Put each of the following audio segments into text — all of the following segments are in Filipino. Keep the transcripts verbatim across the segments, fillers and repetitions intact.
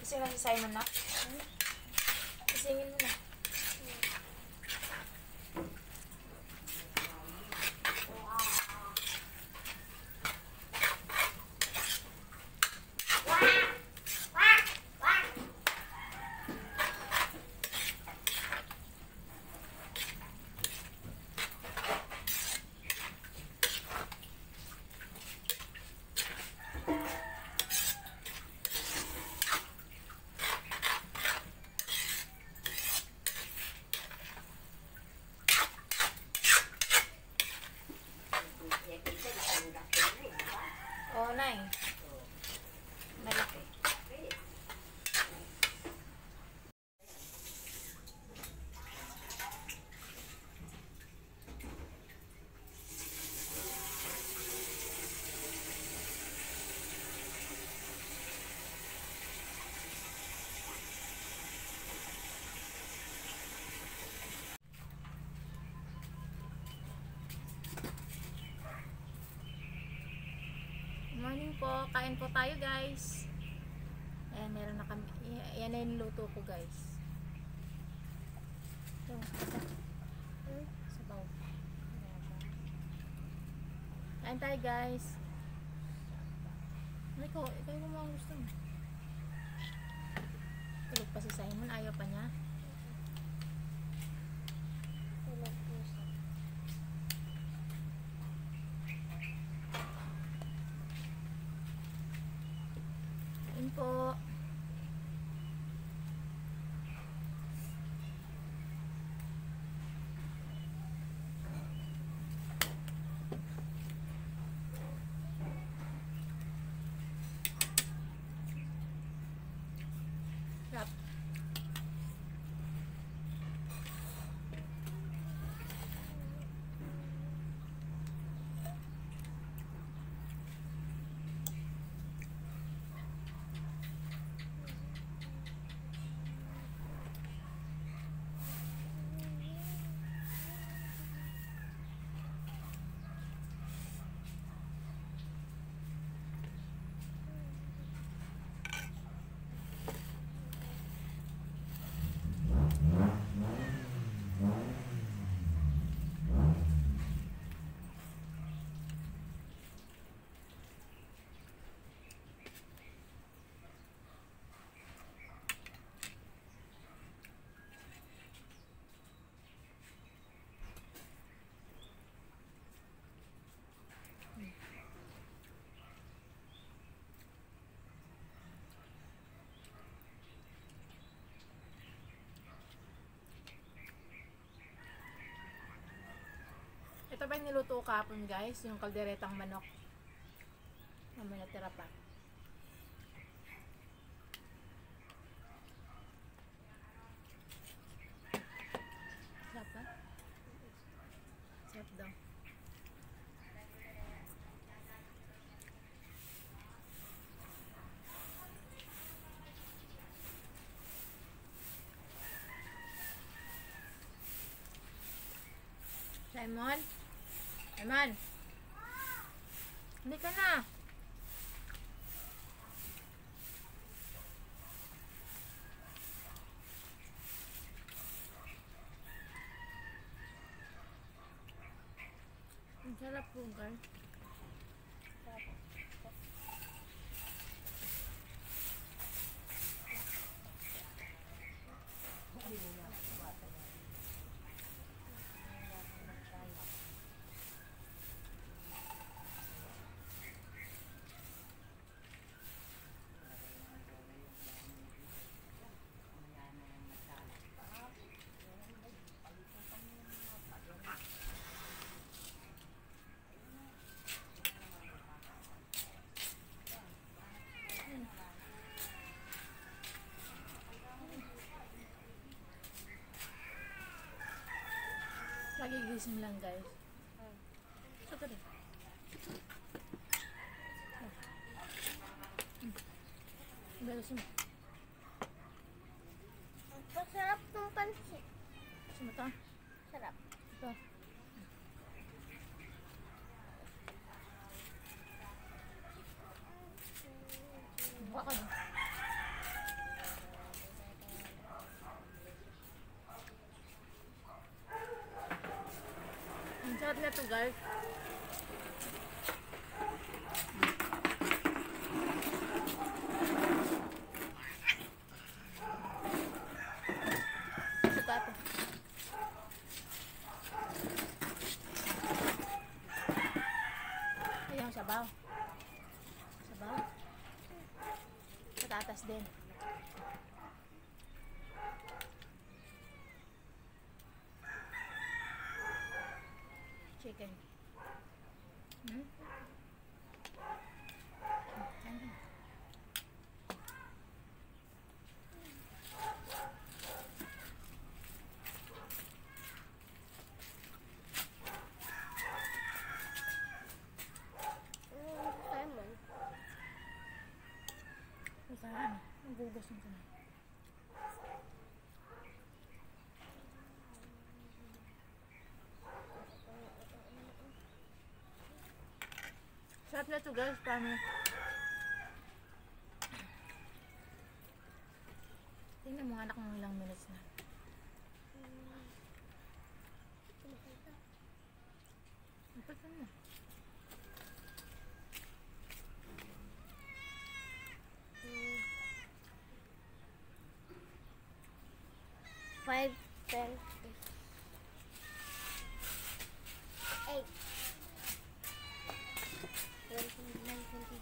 Kasi na si Simon na. Isingin mo na. Oo, Nay. Malaki. Morning po, kain po tayo guys. Ayan, meron na kami. Ayan na yung luto ko guys. Ito, ito. Sabaw. Kain tayo guys. Ay ko, ikaw yung mga gusto mo. Tulog pa si Simon, ayaw pa niya. Kain po. Sarap. Ito ba yung niluto ko kahapon guys? Yung kalderetang manok. Naman natira pa. Sarap ba? Sarap daw. Simon? Simon? Hindi ka na. Ang sarap po guys. Nagigising lang guys. So tara. Beres mo. Masarap ng pansit. Gusto mo ito? Sarap. Ito. Baka na. to guys. Suka to. Ayan, sabaw. Sabaw. Patatas din. Chicken. Hmm? Hmm. Mm, lemon. Ito, ano? Nagugas ng kamay. Sarap na ito guys, paano? Tingnan mo anak ng ilang minutes na. Ipagtan mo. Mm. Five, ten, eight, twenty, nine, twenty.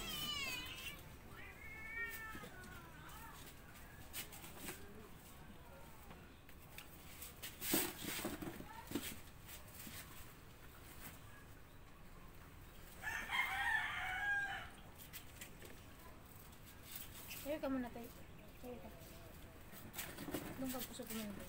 Tayo ka muna tayo. Tayo ka. Doon ka puso ko muna.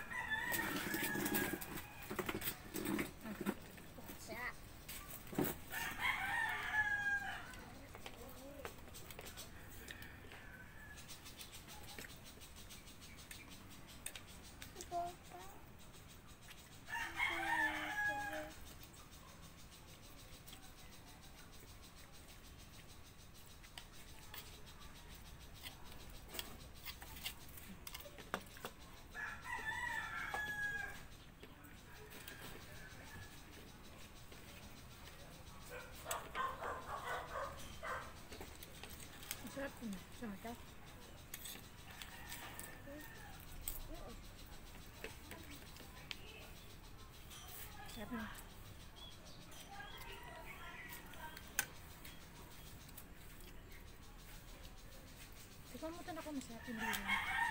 Sarap. Sarap na. Sarap na. Sarap na. Ikaw mo ito na kung masarap hindi lang.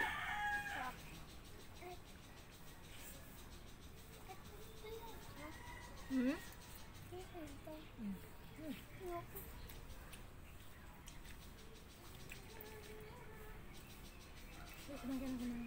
Hmm? Hmm. Ay, kumain ka na kumain.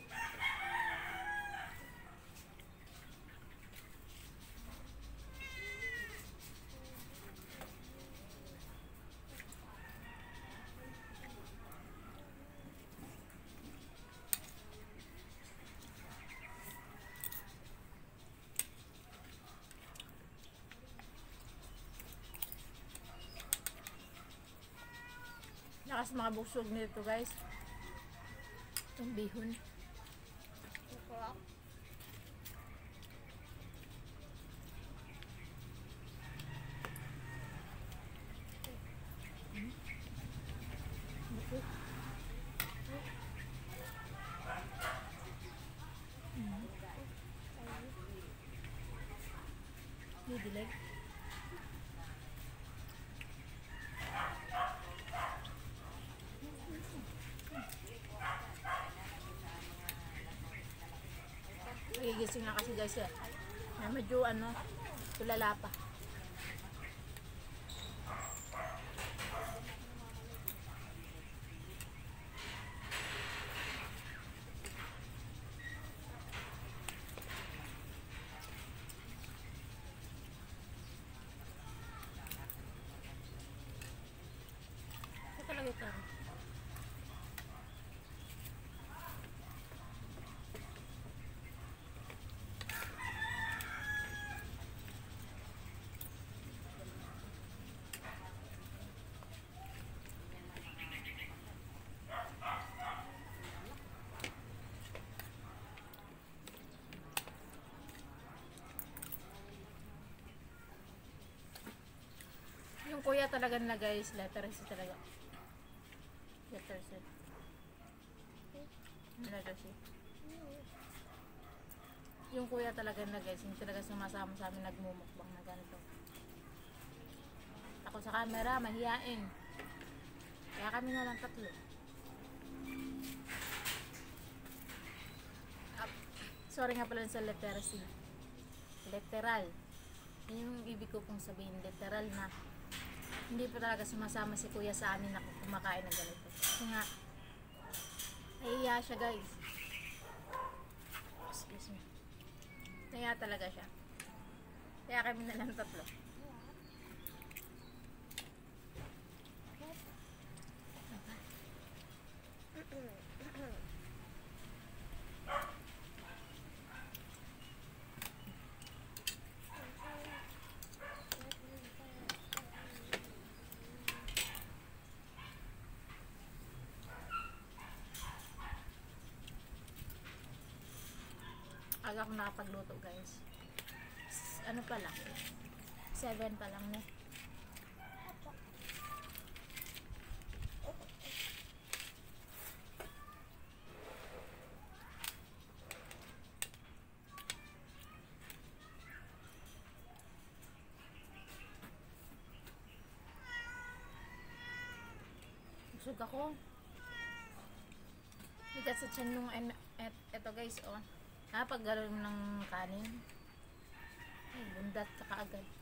Lakas mga busog nito guys. Itong bihon. Sarap. Buko. Mm. May dilag. Nagigising na kasi guys eh. Na medyo ano, tulala pa. Ito talaga ito. Yung kuya talaga nila guys, letter C talaga. Letter C. Letter C. Yung kuya talaga nila guys, hindi talaga sumasama sa amin nagmumukbang na ganito. Ako sa camera, mahihain. Kaya kami na lang tatlo. Ah, sorry nga pala sa letter C. Literal. Yun yung ibig ko pong sabihin, literal na hindi pa talaga sumasama si kuya sa amin na kumakain ng ganito. Kasi nga, nahihiya siya guys. Excuse me. Nahihiya talaga siya. Kaya kami na lang tatlo. Aga ako nakapagluto guys. S- Ano pa lang? seven pa lang na. Busog ako. Bigat sa tiyan nung en- et, eto guys oh. Ha, pag gano'n ng kanin. Ay, bundat ka kaagad.